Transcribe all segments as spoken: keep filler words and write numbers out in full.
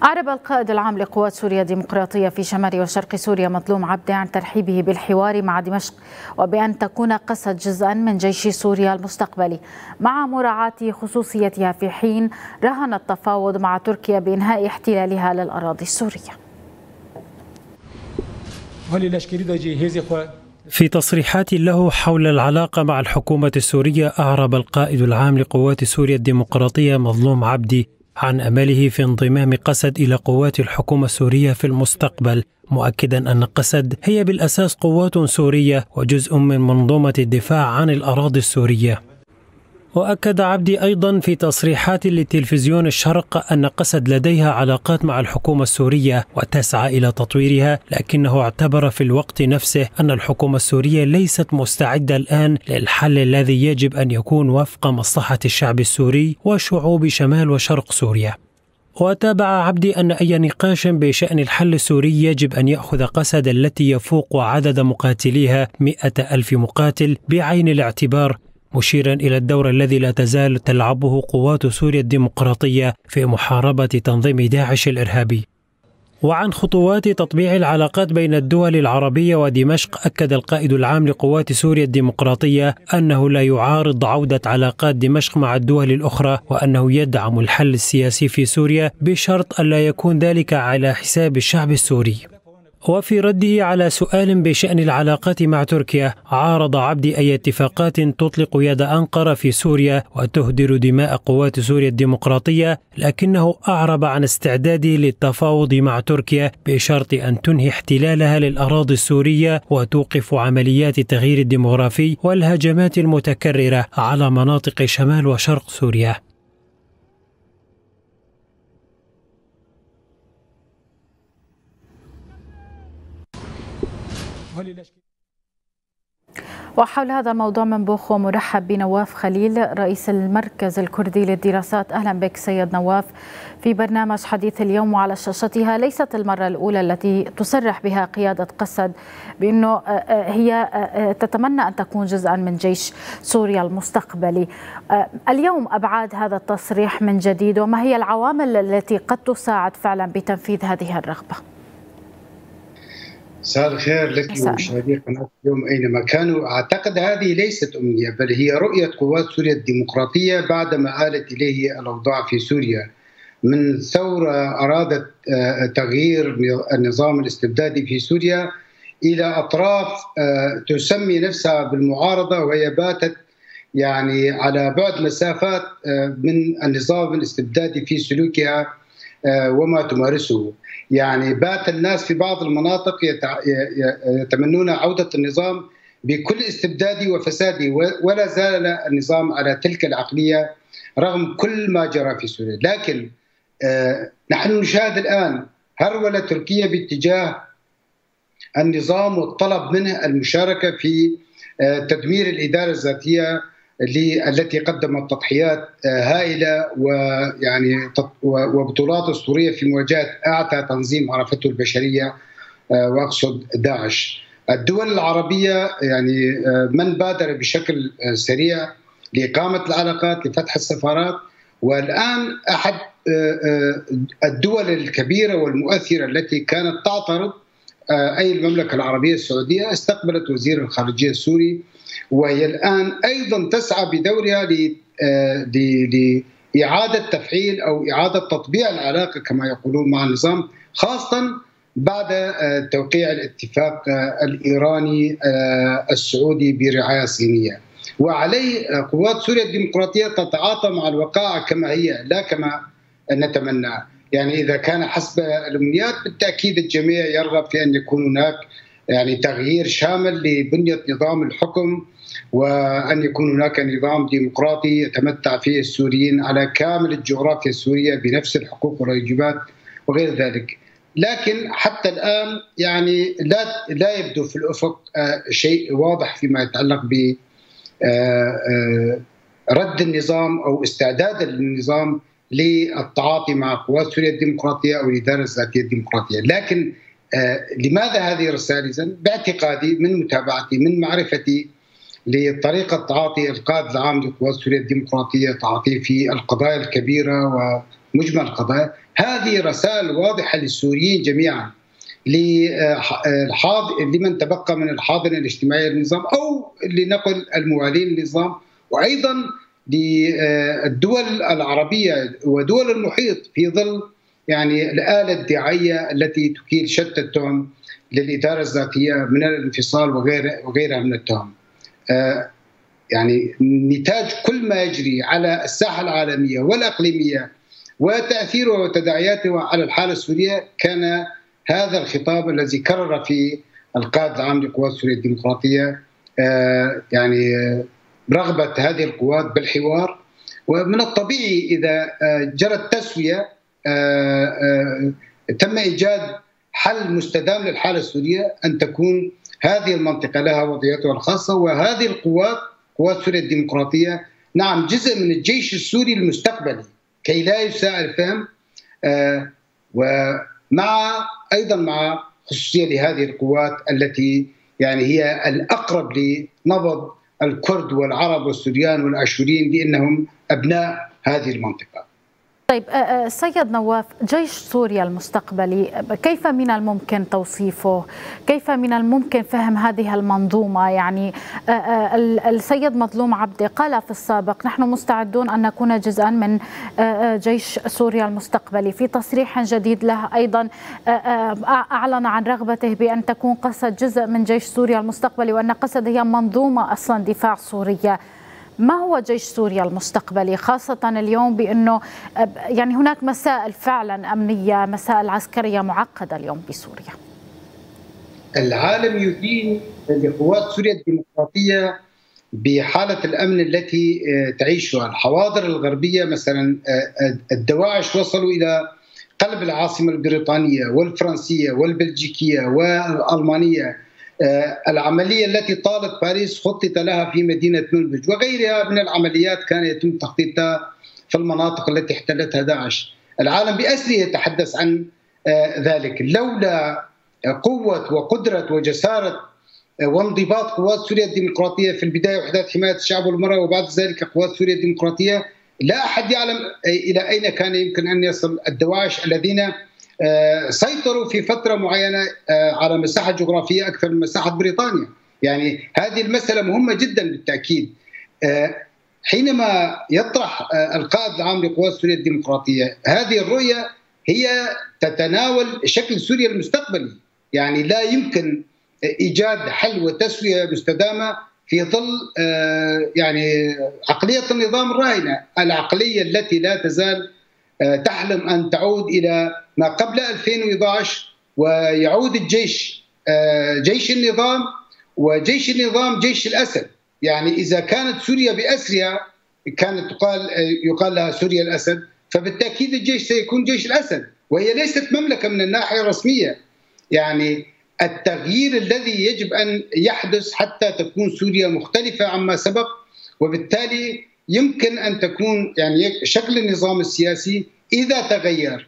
أعرب القائد العام لقوات سوريا الديمقراطية في شمال وشرق سوريا مظلوم عبدي عن ترحيبه بالحوار مع دمشق وبأن تكون قسد جزءا من جيش سوريا المستقبلي مع مراعاة خصوصيتها في حين رهن التفاوض مع تركيا بإنهاء احتلالها للأراضي السورية. في تصريحات له حول العلاقة مع الحكومة السورية، أعرب القائد العام لقوات سوريا الديمقراطية مظلوم عبدي عن أمله في انضمام قسد إلى قوات الحكومة السورية في المستقبل، مؤكدا أن قسد هي بالأساس قوات سورية وجزء من منظومة الدفاع عن الأراضي السورية. وأكد عبدي أيضا في تصريحات لتلفزيون الشرق أن قسد لديها علاقات مع الحكومة السورية وتسعى إلى تطويرها، لكنه اعتبر في الوقت نفسه أن الحكومة السورية ليست مستعدة الآن للحل الذي يجب أن يكون وفق مصلحة الشعب السوري وشعوب شمال وشرق سوريا. وتابع عبدي أن أي نقاش بشأن الحل السوري يجب أن يأخذ قسد التي يفوق عدد مقاتليها مئة ألف مقاتل بعين الاعتبار، مشيرا إلى الدور الذي لا تزال تلعبه قوات سوريا الديمقراطية في محاربة تنظيم داعش الإرهابي. وعن خطوات تطبيع العلاقات بين الدول العربية ودمشق، أكد القائد العام لقوات سوريا الديمقراطية أنه لا يعارض عودة علاقات دمشق مع الدول الأخرى، وأنه يدعم الحل السياسي في سوريا بشرط ألا يكون ذلك على حساب الشعب السوري. وفي رده على سؤال بشأن العلاقات مع تركيا، عارض عبدي أي اتفاقات تطلق يد أنقرة في سوريا وتهدر دماء قوات سوريا الديمقراطية، لكنه أعرب عن استعداده للتفاوض مع تركيا بشرط أن تنهي احتلالها للأراضي السورية وتوقف عمليات التغيير الديمغرافي والهجمات المتكررة على مناطق شمال وشرق سوريا. وحول هذا الموضوع من بوخو مرحب بنواف خليل رئيس المركز الكردي للدراسات. أهلا بك سيد نواف في برنامج حديث اليوم. وعلى شاشتها ليست المرة الأولى التي تصرح بها قيادة قسد بأنه هي تتمنى أن تكون جزءا من جيش سوريا المستقبلي. اليوم أبعاد هذا التصريح من جديد، وما هي العوامل التي قد تساعد فعلا بتنفيذ هذه الرغبة؟ مساء الخير لك ومشاهدي قناة اليوم أينما كانوا. أعتقد هذه ليست أمنية، بل هي رؤية قوات سوريا الديمقراطية بعدما آلت إليه الأوضاع في سوريا من ثورة أرادت تغيير النظام الاستبدادي في سوريا إلى أطراف تسمي نفسها بالمعارضة، وهي باتت يعني على بعد مسافات من النظام الاستبدادي في سلوكها وما تمارسه. يعني بات الناس في بعض المناطق يتمنون عودة النظام بكل استبدادي وفسادي، ولا زال النظام على تلك العقلية رغم كل ما جرى في سوريا. لكن نحن نشاهد الآن هرولة تركيا باتجاه النظام والطلب منه المشاركة في تدمير الإدارة الذاتية التي قدمت تضحيات هائلة ويعني وبطولات أسطورية في مواجهة أعتى تنظيم عرفته البشرية، وأقصد داعش. الدول العربية يعني من بادر بشكل سريع لإقامة العلاقات، لفتح السفارات، والآن أحد الدول الكبيرة والمؤثرة التي كانت تعترض أي المملكة العربية السعودية استقبلت وزير الخارجية السوري، وهي الآن أيضا تسعى بدورها لإعادة تفعيل أو إعادة تطبيع العلاقة كما يقولون مع النظام، خاصة بعد توقيع الاتفاق الإيراني السعودي برعاية صينية. وعليه قوات سوريا الديمقراطية تتعاطى مع الوقائع كما هي لا كما نتمنى. يعني إذا كان حسب الأمنيات بالتأكيد الجميع يرغب في أن يكون هناك يعني تغيير شامل لبنية نظام الحكم، وأن يكون هناك نظام ديمقراطي يتمتع فيه السوريين على كامل الجغرافيا السورية بنفس الحقوق والواجبات وغير ذلك. لكن حتى الآن يعني لا لا يبدو في الأفق شيء واضح فيما يتعلق ب رد النظام أو استعداد النظام للتعاطي مع قوات سوريا الديمقراطية أو الإدارة الذاتية الديمقراطية. لكن لماذا هذه الرسالة؟ إذن باعتقادي من متابعتي من معرفتي لطريقة تعاطي القائد العام لقوات سوريا الديمقراطية، تعاطيه في القضايا الكبيرة مجمل القضايا. هذه رسائل واضحة للسوريين جميعا، لمن تبقى من الحاضنة الاجتماعية للنظام أو لنقل الموالين للنظام، وأيضا للدول العربية ودول المحيط في ظل يعني الآلة الدعائية التي تكيل شتى التهم للإدارة الذاتية من الانفصال وغيرها وغيرها من التهم. يعني نتاج كل ما يجري على الساحة العالمية والإقليمية وتأثيره وتداعياته على الحالة السورية كان هذا الخطاب الذي كرر في القائد العام لقوات سوريا الديمقراطية يعني رغبة هذه القوات بالحوار. ومن الطبيعي إذا جرت تسوية تم إيجاد حل مستدام للحالة السورية أن تكون هذه المنطقة لها وضعيتها الخاصة، وهذه القوات قوات سوريا الديمقراطية نعم جزء من الجيش السوري المستقبلي كي لا يساء الفهم، ومع أيضا مع خصوصية لهذه القوات التي يعني هي الأقرب لنبض الكرد والعرب والسوريان والآشوريين لأنهم أبناء هذه المنطقة. طيب سيد نواف، جيش سوريا المستقبلي كيف من الممكن توصيفه؟ كيف من الممكن فهم هذه المنظومة؟ يعني السيد مظلوم عبدي قال في السابق نحن مستعدون أن نكون جزءا من جيش سوريا المستقبلي. في تصريح جديد له أيضا أعلن عن رغبته بأن تكون قسد جزء من جيش سوريا المستقبلي، وأن قسد هي منظومة أصلا دفاع سورية. ما هو جيش سوريا المستقبلي، خاصة اليوم بأنه يعني هناك مسائل فعلا أمنية، مسائل عسكرية معقدة اليوم بسوريا؟ العالم يدين لقوات سوريا الديمقراطية بحالة الأمن التي تعيشها. الحواضر الغربية مثلا الدواعش وصلوا إلى قلب العاصمة البريطانية والفرنسية والبلجيكية والألمانية. العملية التي طالت باريس خطط لها في مدينة منبج وغيرها من العمليات كان يتم تخطيطها في المناطق التي احتلتها داعش. العالم بأسره يتحدث عن ذلك. لولا قوة وقدرة وجسارة وانضباط قوات سوريا الديمقراطية في البداية وحدات حماية الشعب والمرأة وبعد ذلك قوات سوريا الديمقراطية، لا أحد يعلم إلى أين كان يمكن أن يصل الدواعش الذين سيطروا في فترة معينة على مساحة جغرافية أكثر من مساحة بريطانيا. يعني هذه المسألة مهمة جدا بالتأكيد. حينما يطرح القائد العام لقوات سوريا الديمقراطية هذه الرؤية هي تتناول شكل سوريا المستقبلي. يعني لا يمكن إيجاد حل وتسوية مستدامة في ظل يعني عقلية النظام الراهنة، العقلية التي لا تزال تحلم أن تعود إلى ما قبل ألفين وإحدى عشر ويعود الجيش جيش النظام، وجيش النظام جيش الأسد. يعني إذا كانت سوريا بأسرها كانت تقال يقال لها سوريا الأسد، فبالتأكيد الجيش سيكون جيش الأسد، وهي ليست مملكة من الناحية الرسمية. يعني التغيير الذي يجب أن يحدث حتى تكون سوريا مختلفة عما سبق، وبالتالي يمكن أن تكون يعني شكل النظام السياسي إذا تغير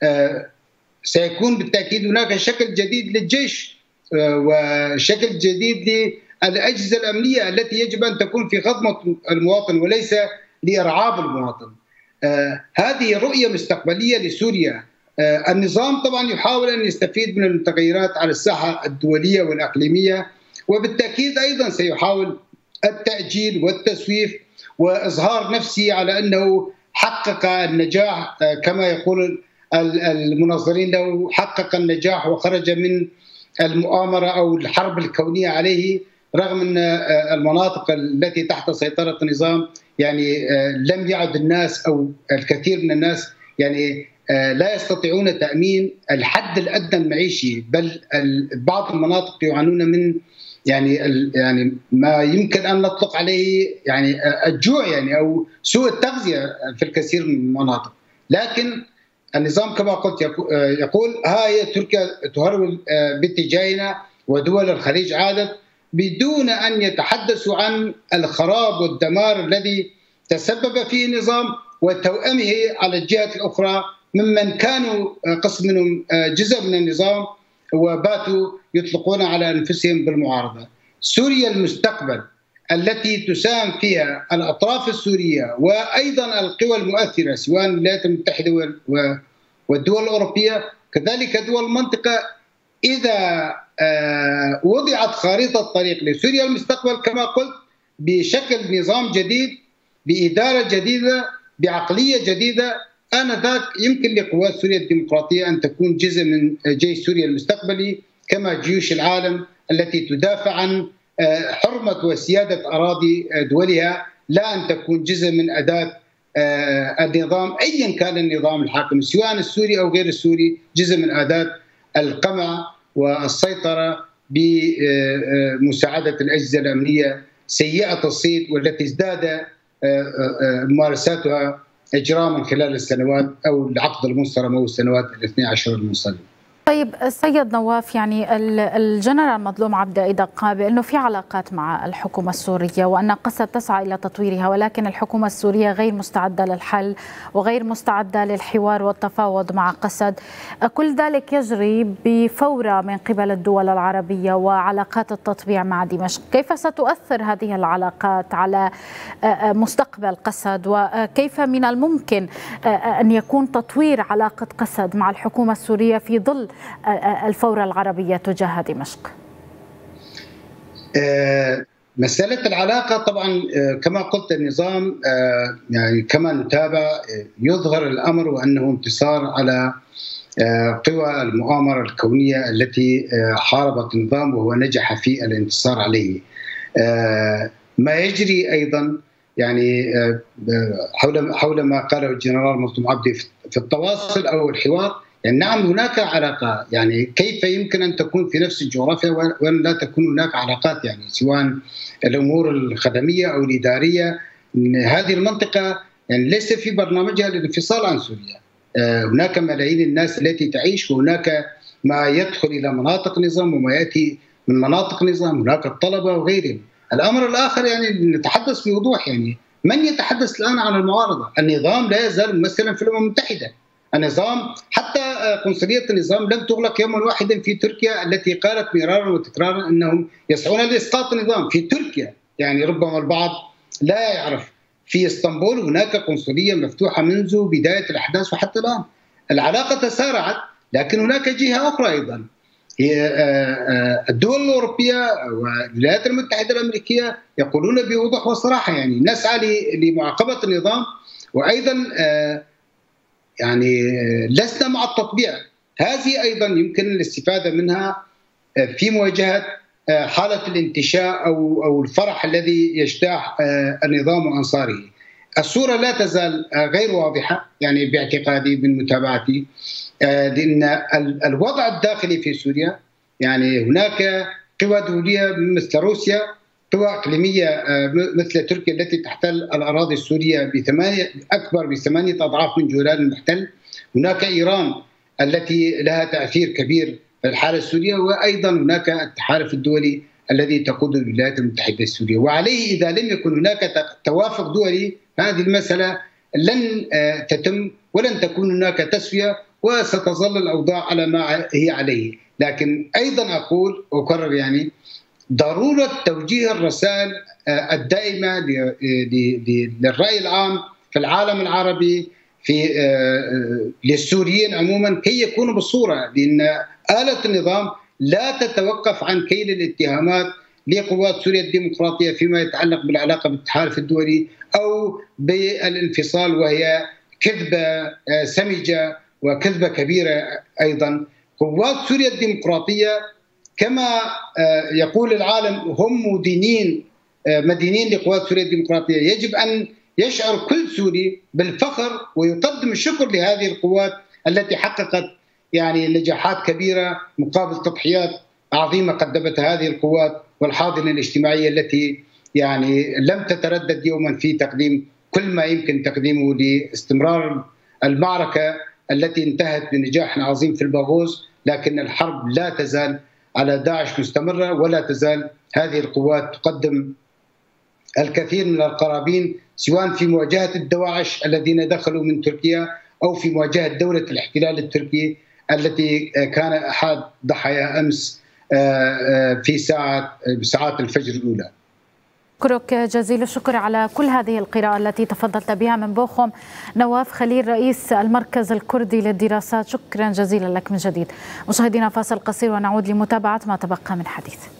سيكون بالتأكيد هناك شكل جديد للجيش وشكل جديد للأجهزة الأمنية التي يجب أن تكون في خدمة المواطن وليس لإرعاب المواطن. هذه رؤية مستقبلية لسوريا. النظام طبعا يحاول أن يستفيد من المتغيرات على الساحة الدولية والإقليمية، وبالتأكيد أيضا سيحاول التأجيل والتسويف وإظهار نفسه على أنه حقق النجاح كما يقول المناظرين له، حقق النجاح وخرج من المؤامرة أو الحرب الكونية عليه، رغم أن المناطق التي تحت سيطرة النظام يعني لم يعد الناس أو الكثير من الناس يعني لا يستطيعون تأمين الحد الأدنى المعيشي، بل بعض المناطق يعانون من يعني يعني ما يمكن أن نطلق عليه يعني الجوع يعني أو سوء التغذية في الكثير من المناطق. لكن النظام كما قلت يقول ها هي تركيا تهرول باتجاهنا ودول الخليج عادت، بدون أن يتحدثوا عن الخراب والدمار الذي تسبب فيه النظام وتوأمه على الجهة الأخرى ممن كانوا قسم منهم جزء من النظام وباتوا يطلقون على أنفسهم بالمعارضة. سوريا المستقبل التي تساهم فيها الأطراف السورية وأيضا القوى المؤثرة سواء الولايات المتحدة والدول الأوروبية كذلك دول المنطقة، إذا وضعت خارطة طريق لسوريا المستقبل كما قلت بشكل نظام جديد بإدارة جديدة بعقلية جديدة، آنذاك يمكن لقوات سوريا الديمقراطية أن تكون جزء من جيش سوريا المستقبلي كما جيوش العالم التي تدافع عن حرمة وسيادة أراضي دولها، لا أن تكون جزء من أداة النظام أيا كان النظام الحاكم سواء السوري أو غير السوري، جزء من أداة القمع والسيطرة بمساعدة الأجهزة الأمنية سيئة الصيت والتي ازداد ممارساتها إجراما خلال السنوات أو العقد المنصرم أو السنوات الاثني عشر المنصرم. طيب سيد نواف، يعني الجنرال مظلوم عبده إذا قال بأنه في علاقات مع الحكومة السورية وأن قسد تسعى إلى تطويرها، ولكن الحكومة السورية غير مستعدة للحل وغير مستعدة للحوار والتفاوض مع قسد، كل ذلك يجري بفورة من قبل الدول العربية وعلاقات التطبيع مع دمشق، كيف ستؤثر هذه العلاقات على مستقبل قسد، وكيف من الممكن أن يكون تطوير علاقة قسد مع الحكومة السورية في ظل الفورة العربية تجاه دمشق؟ مسألة العلاقة طبعا كما قلت النظام يعني كما نتابع يظهر الأمر وأنه انتصار على قوى المؤامرة الكونية التي حاربت النظام وهو نجح في الانتصار عليه. ما يجري أيضا يعني حول حول ما قاله الجنرال مظلوم عبدي في التواصل أو الحوار، يعني نعم هناك علاقة، يعني كيف يمكن أن تكون في نفس الجغرافيا وأن لا تكون هناك علاقات، يعني سواء الأمور الخدمية أو الإدارية. هذه المنطقة يعني ليس في برنامجها الانفصال عن سوريا، هناك ملايين الناس التي تعيش وهناك ما يدخل إلى مناطق نظام وما يأتي من مناطق نظام، هناك الطلبة وغيرهم. الأمر الآخر يعني نتحدث بوضوح، يعني من يتحدث الآن عن المعارضة؟ النظام لا يزال ممثلا في الأمم المتحدة، النظام حتى قنصلية النظام لم تغلق يوما واحدا في تركيا التي قالت مرارا وتكرارا انهم يسعون لاسقاط النظام في تركيا، يعني ربما البعض لا يعرف في اسطنبول هناك قنصلية مفتوحة منذ بداية الأحداث وحتى الآن. العلاقة تسارعت، لكن هناك جهة أخرى أيضا هي الدول الأوروبية والولايات المتحدة الأمريكية يقولون بوضوح وصراحة يعني نسعى لمعاقبة النظام، وأيضا يعني لسنا مع التطبيع. هذه أيضا يمكن الاستفادة منها في مواجهة حالة الانتشاء أو أو الفرح الذي يجتاح النظام وأنصاره. الصورة لا تزال غير واضحة يعني باعتقادي من متابعتي، لأن الوضع الداخلي في سوريا يعني هناك قوى دولية مثل روسيا، قوى إقليمية مثل تركيا التي تحتل الأراضي السورية بثمانية أكبر بثمانية أضعاف من جولان المحتل، هناك إيران التي لها تأثير كبير في الحالة السورية، وأيضا هناك التحالف الدولي الذي تقوده الولايات المتحدة السورية. وعليه إذا لم يكن هناك توافق دولي هذه المسألة لن تتم ولن تكون هناك تسوية وستظل الأوضاع على ما هي عليه. لكن أيضا أقول وأكرر يعني ضرورة توجيه الرسائل الدائمة للرأي العام في العالم العربي في للسوريين عموما كي يكونوا بالصورة، لأن آلة النظام لا تتوقف عن كيل الاتهامات لقوات سوريا الديمقراطية فيما يتعلق بالعلاقة بالتحالف الدولي أو بالانفصال، وهي كذبة سمجة وكذبة كبيرة. أيضا قوات سوريا الديمقراطية كما يقول العالم هم مدينين مدينين لقوات سوريا الديمقراطية، يجب أن يشعر كل سوري بالفخر ويقدم الشكر لهذه القوات التي حققت يعني نجاحات كبيرة مقابل تضحيات عظيمة قدمتها هذه القوات والحاضنة الاجتماعية التي يعني لم تتردد يوما في تقديم كل ما يمكن تقديمه لاستمرار المعركة التي انتهت بنجاح عظيم في الباغوز. لكن الحرب لا تزال على داعش مستمرة، ولا تزال هذه القوات تقدم الكثير من القرابين سواء في مواجهة الدواعش الذين دخلوا من تركيا أو في مواجهة دولة الاحتلال التركي التي كان أحد ضحايا أمس في ساعة ساعات الفجر الأولى. أشكرك جزيل الشكر على كل هذه القراءة التي تفضلت بها من بوخم. نواف خليل رئيس المركز الكردي للدراسات، شكرا جزيلا لك من جديد. مشاهدينا فاصل قصير ونعود لمتابعة ما تبقى من حديث.